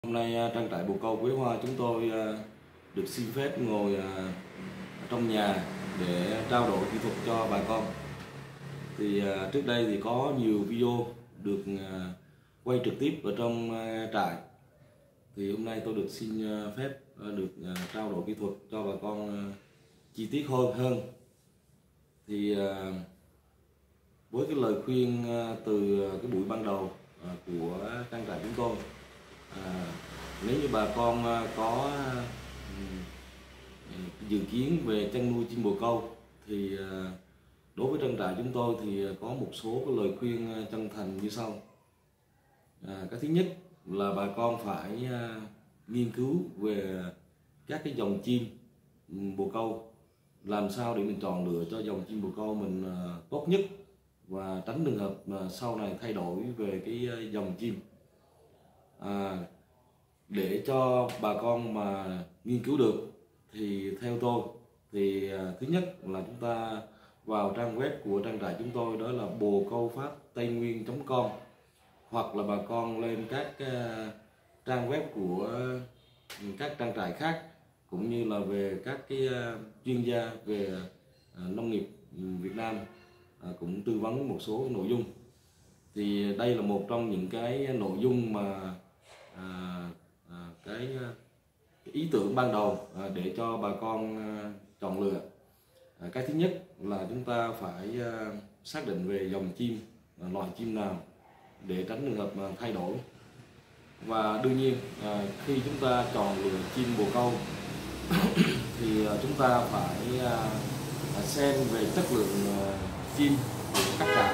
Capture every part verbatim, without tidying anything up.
Hôm nay trang trại bồ câu Quế Hoa chúng tôi được xin phép ngồi trong nhà để trao đổi kỹ thuật cho bà con. Thì trước đây thì có nhiều video được quay trực tiếp ở trong trại. Thì hôm nay tôi được xin phép được trao đổi kỹ thuật cho bà con chi tiết hơn hơn. Thì với cái lời khuyên từ cái buổi ban đầu của trang trại chúng tôi, À, nếu như bà con có dự kiến về chăn nuôi chim bồ câu thì đối với trang trại chúng tôi thì có một số cái lời khuyên chân thành như sau. À, cái thứ nhất là bà con phải nghiên cứu về các cái dòng chim bồ câu, làm sao để mình chọn lựa cho dòng chim bồ câu mình tốt nhất và tránh trường hợp mà sau này thay đổi về cái dòng chim. À, để cho bà con mà nghiên cứu được thì theo tôi thì thứ nhất là chúng ta vào trang web của trang trại chúng tôi, đó là bồ câu pháp tây nguyên chấm com, hoặc là bà con lên các trang web của các trang trại khác, cũng như là về các cái chuyên gia về nông nghiệp Việt Nam cũng tư vấn một số nội dung. Thì đây là một trong những cái nội dung mà à, à, cái, cái ý tưởng ban đầu à, để cho bà con à, chọn lựa. À, cái thứ nhất là chúng ta phải à, xác định về dòng chim, à, loại chim nào để tránh trường hợp mà thay đổi. Và đương nhiên à, khi chúng ta chọn lựa chim bồ câu thì à, chúng ta phải à, xem về chất lượng à, chim của các trại.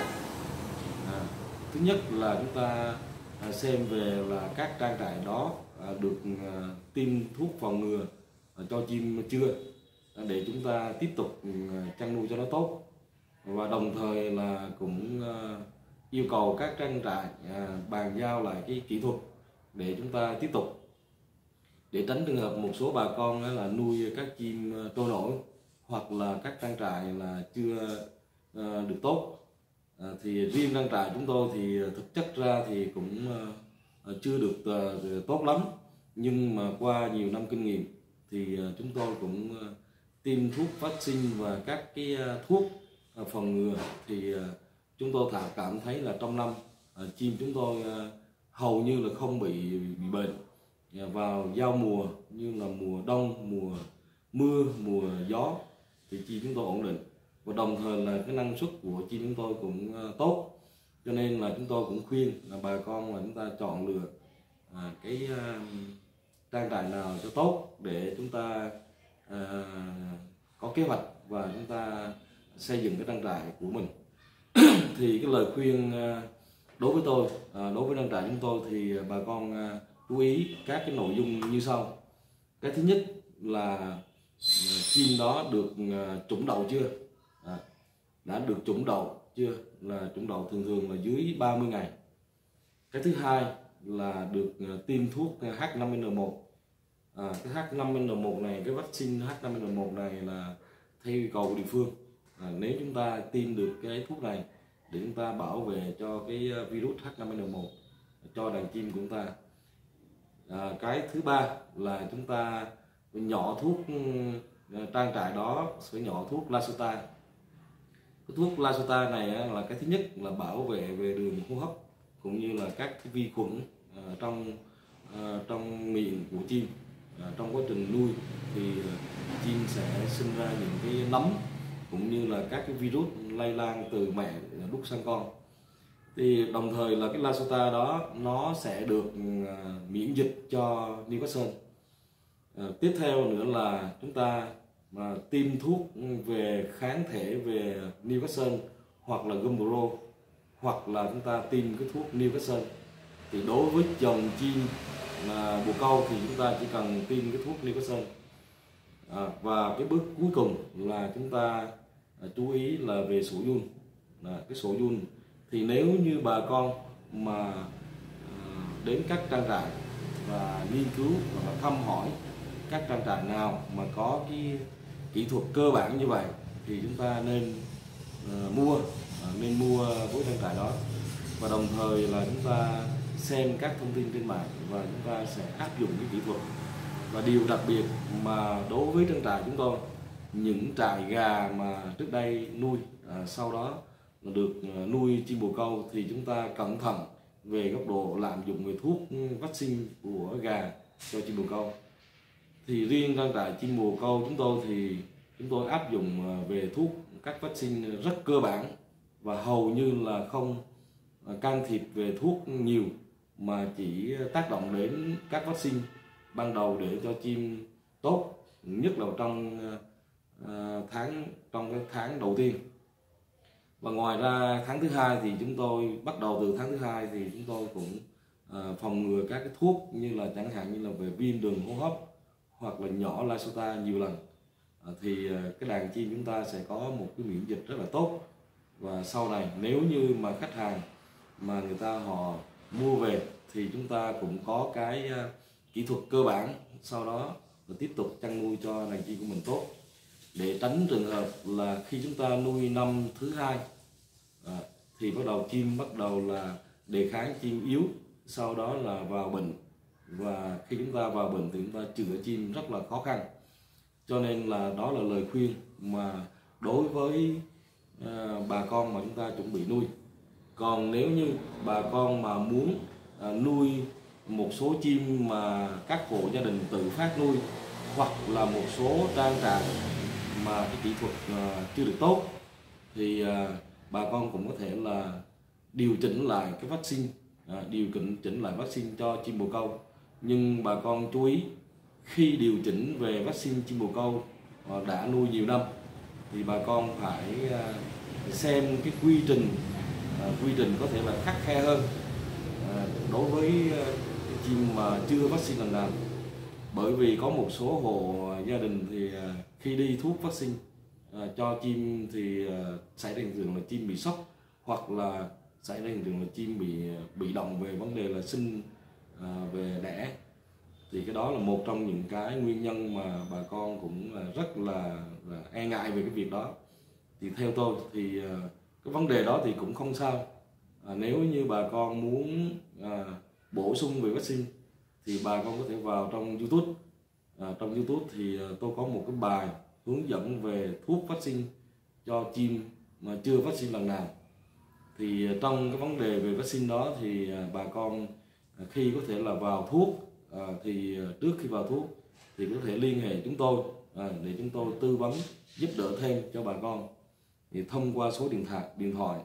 À, thứ nhất là chúng ta xem về là các trang trại đó được tiêm thuốc phòng ngừa cho chim chưa, để chúng ta tiếp tục chăn nuôi cho nó tốt. Và đồng thời là cũng yêu cầu các trang trại bàn giao lại cái kỹ thuật để chúng ta tiếp tục, để tránh trường hợp một số bà con là nuôi các chim trôi nổi hoặc là các trang trại là chưa được tốt. À, thì riêng trang trại chúng tôi thì thực chất ra thì cũng uh, chưa được uh, tốt lắm, nhưng mà qua nhiều năm kinh nghiệm thì uh, chúng tôi cũng uh, tiêm thuốc vaccine và các cái uh, thuốc uh, phòng ngừa, thì uh, chúng tôi thả cảm thấy là trong năm uh, chim chúng tôi uh, hầu như là không bị, bị bệnh. uh, vào giao mùa như là mùa đông, mùa mưa, mùa gió thì chim chúng tôi ổn định, và đồng thời là cái năng suất của chim chúng tôi cũng tốt. Cho nên là chúng tôi cũng khuyên là bà con là chúng ta chọn lựa à, cái uh, trang trại nào cho tốt để chúng ta uh, có kế hoạch và chúng ta xây dựng cái trang trại của mình. Thì cái lời khuyên uh, đối với tôi, uh, đối với trang trại chúng tôi thì bà con uh, chú ý các cái nội dung như sau. Cái thứ nhất là uh, chim đó được uh, chủng đậu chưa, À, đã được chủng đậu chưa, là chủng đậu thường thường là dưới ba mươi ngày. Cái thứ hai là được uh, tiêm thuốc H năm N một. À, cái H năm N một này, cái vaccine H năm N một này là theo yêu cầu của địa phương. À, nếu chúng ta tiêm được cái thuốc này để chúng ta bảo vệ cho cái virus H năm N một cho đàn chim của chúng ta. À, cái thứ ba là chúng ta nhỏ thuốc, trang trại đó sẽ nhỏ thuốc Lasuta. Cái thuốc Lasuta này là cái thứ nhất là bảo vệ về đường hô hấp cũng như là các cái vi khuẩn uh, trong uh, trong miệng của chim. Uh, trong quá trình nuôi thì uh, chim sẽ sinh ra những cái nấm cũng như là các cái virus lây lan từ mẹ đút sang con. Thì đồng thời là cái Lasuta đó nó sẽ được uh, miễn dịch cho Newcastle. Uh, tiếp theo nữa là chúng ta mà tiêm thuốc về kháng thể về Newcastle hoặc là Gumboro, hoặc là chúng ta tiêm cái thuốc Newcastle. Thì đối với dòng chim là bồ câu thì chúng ta chỉ cần tiêm cái thuốc Newcastle. À, và cái bước cuối cùng là chúng ta à, chú ý là về sổ giun. À, cái sổ giun thì nếu như bà con mà à, đến các trang trại và nghiên cứu và thăm hỏi các trang trại nào mà có cái kỹ thuật cơ bản như vậy thì chúng ta nên uh, mua uh, nên mua với trang trại đó. Và đồng thời là chúng ta xem các thông tin trên mạng và chúng ta sẽ áp dụng cái kỹ thuật. Và điều đặc biệt mà đối với trang trại chúng tôi, những trại gà mà trước đây nuôi à, sau đó được nuôi chim bồ câu thì chúng ta cẩn thận về góc độ lạm dụng về thuốc vaccine của gà cho chim bồ câu. Thì riêng trang trại chim bồ câu chúng tôi thì chúng tôi áp dụng về thuốc các vaccine rất cơ bản và hầu như là không can thiệp về thuốc nhiều, mà chỉ tác động đến các vaccine ban đầu để cho chim tốt, nhất là trong tháng trong cái tháng đầu tiên. Và ngoài ra tháng thứ hai thì chúng tôi bắt đầu từ tháng thứ hai thì chúng tôi cũng phòng ngừa các cái thuốc như là chẳng hạn như là về viêm đường hô hấp hoặc là nhỏ Lysota nhiều lần, thì cái đàn chim chúng ta sẽ có một cái miễn dịch rất là tốt. Và sau này nếu như mà khách hàng mà người ta họ mua về thì chúng ta cũng có cái kỹ thuật cơ bản, sau đó và tiếp tục chăn nuôi cho đàn chim của mình tốt, để tránh trường hợp là khi chúng ta nuôi năm thứ hai à, thì bắt đầu chim bắt đầu là đề kháng chim yếu, sau đó là vào bệnh, và khi chúng ta vào bệnh thì chúng ta chữa chim rất là khó khăn. Cho nên là đó là lời khuyên mà đối với à, bà con mà chúng ta chuẩn bị nuôi. Còn nếu như bà con mà muốn à, nuôi một số chim mà các hộ gia đình tự phát nuôi, hoặc là một số trang trại mà cái kỹ thuật à, chưa được tốt, thì à, bà con cũng có thể là điều chỉnh lại cái vaccine, à, điều chỉnh chỉnh lại vaccine cho chim bồ câu. Nhưng bà con chú ý, khi điều chỉnh về vaccine chim bồ câu à, đã nuôi nhiều năm thì bà con phải à, xem cái quy trình à, quy trình có thể là khắt khe hơn à, đối với à, chim mà chưa vaccine lần nào. Bởi vì có một số hộ gia đình thì à, khi đi thuốc vaccine à, cho chim thì à, xảy ra hiện tượng là chim bị sốc, hoặc là xảy ra hiện tượng là chim bị bị động về vấn đề là sinh à, về đẻ. Thì cái đó là một trong những cái nguyên nhân mà bà con cũng là rất là, là e ngại về cái việc đó. Thì theo tôi thì à, cái vấn đề đó thì cũng không sao. À, nếu như bà con muốn à, bổ sung về vaccine thì bà con có thể vào trong YouTube. À, trong YouTube thì tôi có một cái bài hướng dẫn về thuốc vaccine cho chim mà chưa vaccine lần nào. Thì trong cái vấn đề về vaccine đó thì bà con khi có thể là vào thuốc à, thì trước khi vào thuốc thì có thể liên hệ chúng tôi à, để chúng tôi tư vấn giúp đỡ thêm cho bà con. Thì thông qua số điện thoại điện thoại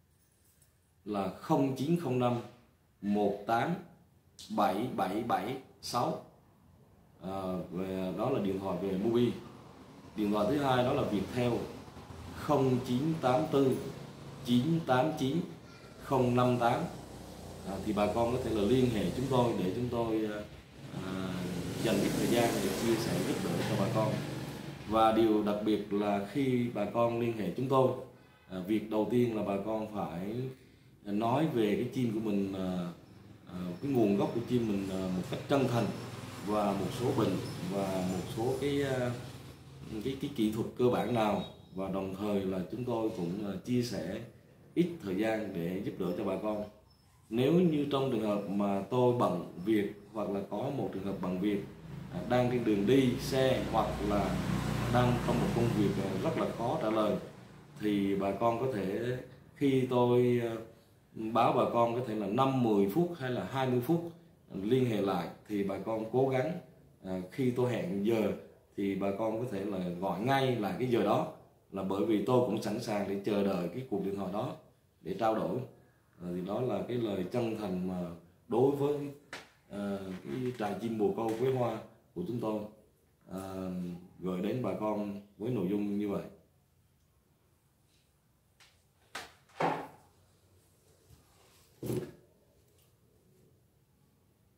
là không chín không năm một tám bảy bảy bảy sáu. À, về đó là điện thoại về Mobi. Điện thoại thứ hai đó là Viettel không chín tám tư chín tám chín không năm tám. À, thì bà con có thể là liên hệ chúng tôi để chúng tôi à, dành cái thời gian để chia sẻ giúp đỡ cho bà con. Và điều đặc biệt là khi bà con liên hệ chúng tôi, à, việc đầu tiên là bà con phải nói về cái chim của mình, à, à, cái nguồn gốc của chim mình à, một cách chân thành, và một số bệnh và một số cái cái cái kỹ thuật cơ bản nào, và đồng thời là chúng tôi cũng chia sẻ ít thời gian để giúp đỡ cho bà con. Nếu như trong trường hợp mà tôi bận việc, hoặc là có một trường hợp bận việc đang trên đường đi xe, hoặc là đang trong một công việc rất là khó trả lời, thì bà con có thể, khi tôi báo bà con có thể là năm mười phút hay là hai mươi phút liên hệ lại, thì bà con cố gắng à, khi tôi hẹn giờ thì bà con có thể là gọi ngay lại cái giờ đó, là bởi vì tôi cũng sẵn sàng để chờ đợi cái cuộc điện thoại đó để trao đổi. À, thì đó là cái lời chân thành mà đối với à, cái trại chim bồ câu Quế Hoa của chúng tôi à, gửi đến bà con với nội dung như vậy.